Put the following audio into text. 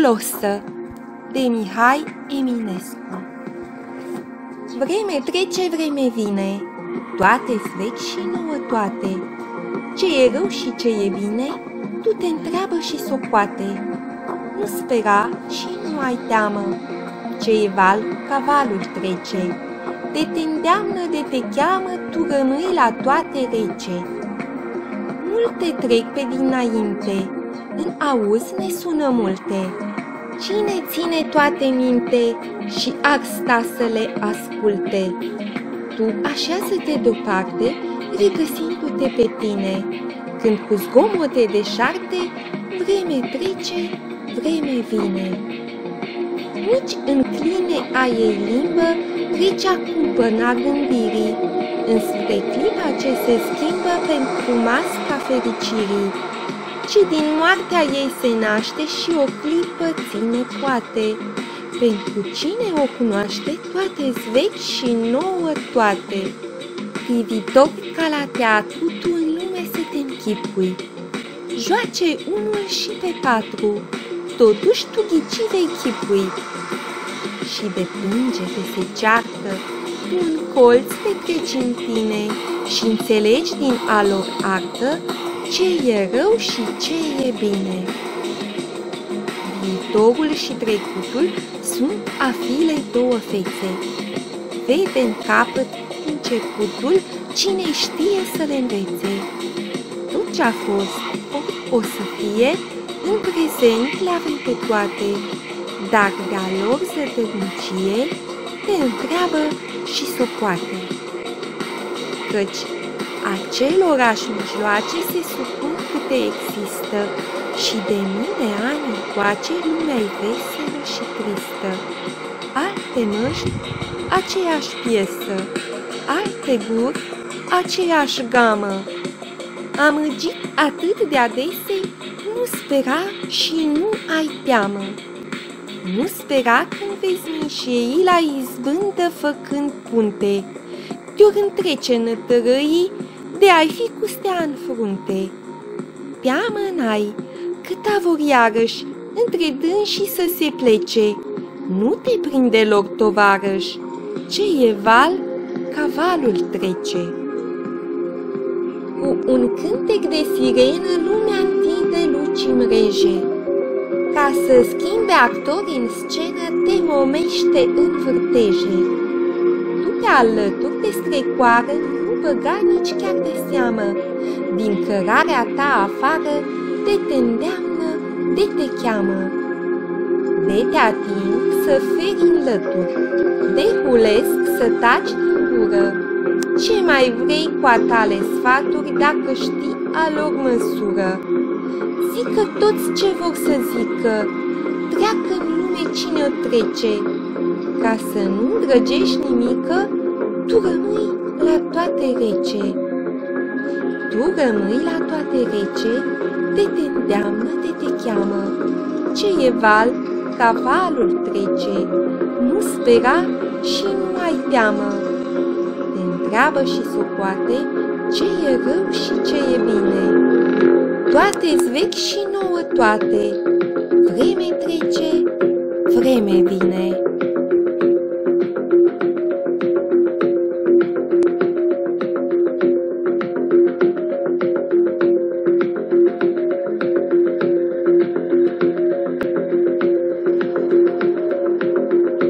glosă de Mihai Eminescu. Vreme trece, vreme vine, toate-s vechi și nouă toate. Ce e rău și ce e bine, tu te întreabă și socoate. Nu spera și nu ai teamă, ce e val ca valul trece. Te îndeamnă, de te cheamă, tu rămâi la toate rece. Multe trec pe dinainte, în auz ne sună multe. Cine ține toate minte și ar sta să le asculte? Tu așează-te deoparte, regăsindu-te pe tine, când cu zgomote deșarte, vreme trece, vreme vine. Nici încline a ei limbă, trece acum până gândirii, înspre clipa ce se schimbă pentru masca fericirii, ci din moartea ei se naște și o clipă ține poate. Pentru cine o cunoaște, toate-s vechi și nouă toate. Privitor ca la teatru, tu în lume să te închipui, joace unul și pe patru, totuși tu ghici vei chipui. Și de plânge de se ceartă, tu în colț te treci în tine și înțelegi din a lor artă ce e rău și ce e bine. Viitorul și trecutul sunt a filei două fețe. Vede în capăt începutul cine știe să le învețe. Tot ce-a fost, o să fie, în prezent le avem pe toate, dar de-a lor zădărnicie te întreabă și socoate. Căci acelorași mijloace se supun câte există și de mii de ani încoace lumea-i veselă și tristă. Alte măști, aceeași piesă, alte guri, aceeași gamă. Amăgit atât de adesei, nu spera și nu ai teamă. Nu spera când vezi mișeii la izbândă făcând punte, te-ori întrece nătărăii de ai fi cu stea în frunte. Teamă n-ai, câta vor iarăși între dânsii să se plece. Nu te prinde lor tovarăș, ce e val, ca valul trece. Cu un cântec de sirenă lumea întinde luci mreje. Ca să schimbe actorii în scenă, te momește în vârteje. Tu te alături de strecoară, nu băga nici chiar de seamă, din cărarea ta afară, de te îndeamnă, de te cheamă. De te ating să feri în lături, de hulesc să taci din gură. Ce mai vrei cu a tale sfaturi dacă știi a lor măsură? Zică toți ce vor să zică, treacă în lume cine o trece. Ca să nu îndrăgești nimică, tu rămâi la toate rece. Tu rămâi la toate rece, de te îndeamnă, de te cheamă. Ce e val, ca valul trece, nu spera și nu ai teamă. Te întreabă și socoate ce e rău și ce e bine. Toate-s vechi și nouă toate, vreme trece, vreme vine.